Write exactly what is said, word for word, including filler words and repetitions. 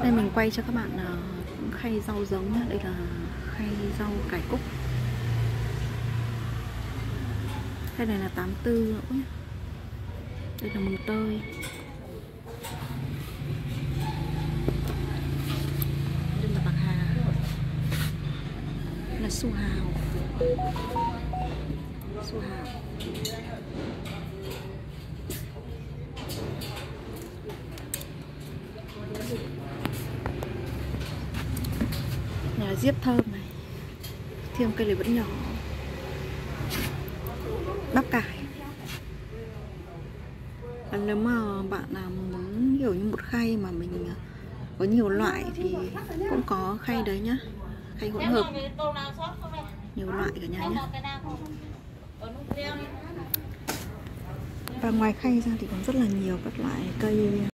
Đây mình quay cho các bạn uh, khay rau giống nhá. Đây là khay rau cải cúc. Khay này là tám tư nữa nhé. Đây là mồng tơi. Đây là bạc hà. Đây là su hào. Su hào. Này là diếp thơm này. Thêm cây này vẫn nhỏ. Bắp cải. Và nếu mà bạn nào muốn hiểu như một khay mà mình có nhiều loại thì cũng có khay đấy nhá. Khay hỗn hợp. Nhiều loại cả nhà nhé. Và ngoài khay ra thì còn rất là nhiều các loại cây